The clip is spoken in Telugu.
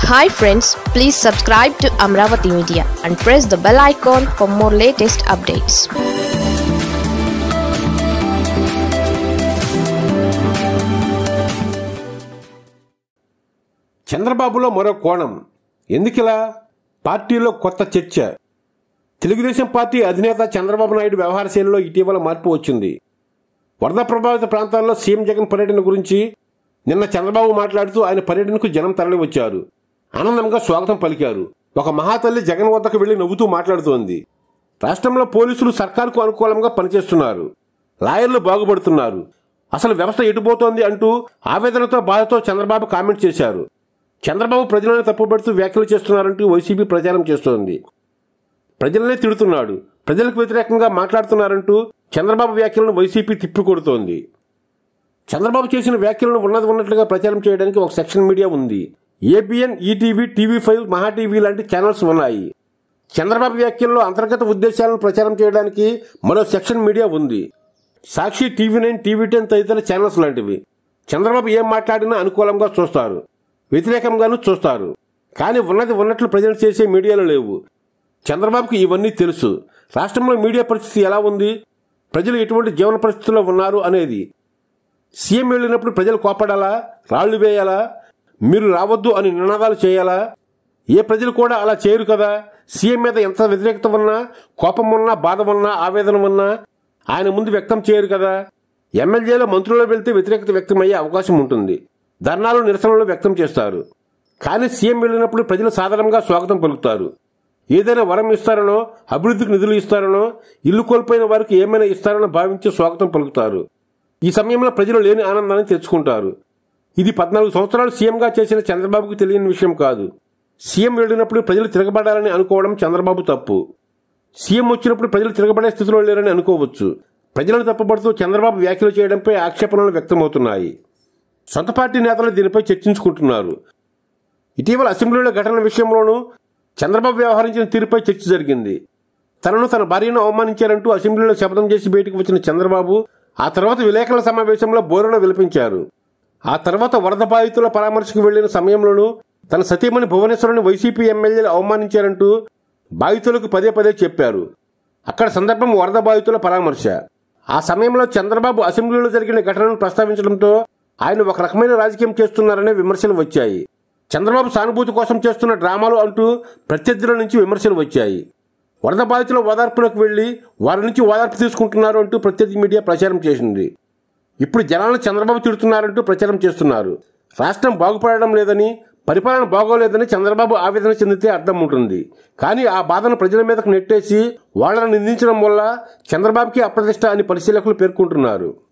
Hi friends, please subscribe to Amaravathi Media and press the bell icon for more latest updates. చంద్రబాబులో మరో కోణం ఎందుకిలా? పార్టీలో కొత్త చర్చ. తెలుగుదేశం పార్టీ అధినేత చంద్రబాబు నాయుడు వ్యవహార శైలిలో ఇటీవల మార్పు వచ్చింది. వరద ప్రభావిత ప్రాంతాల్లో సీఎం జగన్ పర్యటన గురించి నిన్న చంద్రబాబు మాట్లాడుతూ ఆయన పర్యటనకు జనం తరలి వచ్చారు. ఆనందంగా స్వాగతం పలికారు. ఒక మహాతల్లి జగన్ వద్దకు వెళ్లి నవ్వుతూ మాట్లాడుతోంది. రాష్ట్రంలో పోలీసులు సర్కారుకు అనుకూలంగా పనిచేస్తున్నారు, లాయర్లు బాగుపడుతున్నారు, అసలు వ్యవస్థ ఎటుపోతోంది అంటూ ఆవేదనతో బాధతో చంద్రబాబు కామెంట్ చేశారు. చంద్రబాబు ప్రజలను తప్పుపడుతూ వ్యాఖ్యలు చేస్తున్నారంటూ వైసీపీ ప్రచారం చేస్తోంది. ప్రజలనే తిడుతున్నాడు, ప్రజలకు వ్యతిరేకంగా మాట్లాడుతున్నారంటూ చంద్రబాబు వ్యాఖ్యలను వైసీపీ తిప్పికొడుతోంది. చంద్రబాబు చేసిన వ్యాఖ్యలను ఉన్నట్లుగా ప్రచారం చేయడానికి ఒక సెక్షన్ మీడియా ఉంది. ABN, ETV, TV five, Maha TV లాంటి ఛానల్స్ ఉన్నాయి. చంద్రబాబు వ్యాఖ్యల్లో అంతర్గత ఉద్దేశాలను ప్రచారం చేయడానికి మరో సెక్షన్ మీడియా ఉంది. సాక్షి, టీవీ9, టీవీ10 తదితర ఛానల్స్ లాంటివి. చంద్రబాబు ఏం మాట్లాడినా అనుకూలంగా చూస్తారు, వ్యతిరేకంగానూ చూస్తారు. కానీ ఉన్నట్లు ప్రజలు చేసే మీడియాలు లేవు. చంద్రబాబుకు ఇవన్నీ తెలుసు. రాష్ట్రంలో మీడియా పరిస్థితి ఎలా ఉంది, ప్రజలు ఎటువంటి జీవన పరిస్థితుల్లో ఉన్నారు అనేది. సీఎం వెళ్ళినప్పుడు ప్రజలు కోపడాలా, రాళ్లు వేయాలా, మీరు రావద్దు అని నినాదాలు చేయాలా? ఏ ప్రజలు కూడా అలా చేయరు కదా. సీఎం మీద ఎంత వ్యతిరేకత ఉన్నా, కోపం ఉన్నా, బాధ ఉన్నా, ఆవేదన ఉన్నా ఆయన ముందు వ్యక్తం చేయరు కదా. ఎమ్మెల్యేలు, మంత్రులు వెళ్తే వ్యతిరేకత వ్యక్తమయ్యే అవకాశం ఉంటుంది, ధర్నాలు, నిరసనలు వ్యక్తం చేస్తారు. కానీ సీఎం వెళ్ళినప్పుడు ప్రజలు సాధారణంగా స్వాగతం పలుకుతారు. ఏదైనా వరం ఇస్తారనో, అభివృద్ధికి నిధులు ఇస్తారనో, ఇల్లు కోల్పోయిన వారికి ఏమైనా ఇస్తారనో భావించి స్వాగతం పలుకుతారు. ఈ సమయంలో ప్రజలు లేని ఆనందాన్ని తెచ్చుకుంటారు. ఇది 14 సంవత్సరాలు సీఎంగా చేసిన చంద్రబాబుకు తెలియని విషయం కాదు. సీఎం వెళ్ళినప్పుడు ప్రజలు తిరగబడాలని అనుకోవడం చంద్రబాబు తప్పు. సీఎం వచ్చినప్పుడు ప్రజలు తిరగబడే స్థితిలో లేరని అనుకోవచ్చు. ప్రజలను తప్పుపడుతూ చంద్రబాబు వ్యాఖ్యలు చేయడంపై ఆక్షేపణలు వ్యక్తమవుతున్నాయి. సొంత పార్టీ నేతలు దీనిపై చర్చించుకుంటున్నారు. ఇటీవల అసెంబ్లీలో ఘటన విషయంలోనూ చంద్రబాబు వ్యవహరించిన తీరుపై చర్చ జరిగింది. తనను, తన భార్యను అవమానించారంటూ అసెంబ్లీలో శపథం చేసి బయటకు వచ్చిన చంద్రబాబు ఆ తర్వాత విలేకరుల సమావేశంలో బోరున విలపించారు. ఆ తర్వాత వరద బాధితుల పరామర్శకు వెళ్లిన సమయంలోనూ తన సతీమణి భువనేశ్వరుని వైసీపీ ఎమ్మెల్యేలు అవమానించారంటూ బాధితులకు పదే చెప్పారు. అక్కడ సందర్భం వరద బాధితుల పరామర్శ. ఆ సమయంలో చంద్రబాబు అసెంబ్లీలో జరిగిన ఘటనను ప్రస్తావించడంతో ఆయన ఒక రకమైన రాజకీయం చేస్తున్నారనే విమర్శలు వచ్చాయి. చంద్రబాబు సానుభూతి కోసం చేస్తున్న డ్రామాలు అంటూ ప్రత్యర్థుల నుంచి విమర్శలు వచ్చాయి. వరద బాధితుల ఓదార్పులకు వెళ్లి వారి నుంచి ఓదార్పు తీసుకుంటున్నారు అంటూ ప్రత్యర్థి మీడియా ప్రచారం చేసింది. ఇప్పుడు జనాలను చంద్రబాబు తిడుతున్నారంటూ ప్రచారం చేస్తున్నారు. రాష్ట్రం బాగుపడడం లేదని, పరిపాలన బాగోలేదని చంద్రబాబు ఆవేదన చెందితే అర్థం ఉంటుంది. కానీ ఆ బాధను ప్రజల మీదకు నెట్టేసి వాళ్లను నిందించడం వల్ల చంద్రబాబుకి అప్రతిష్ట అని పరిశీలకులు పేర్కొంటున్నారు.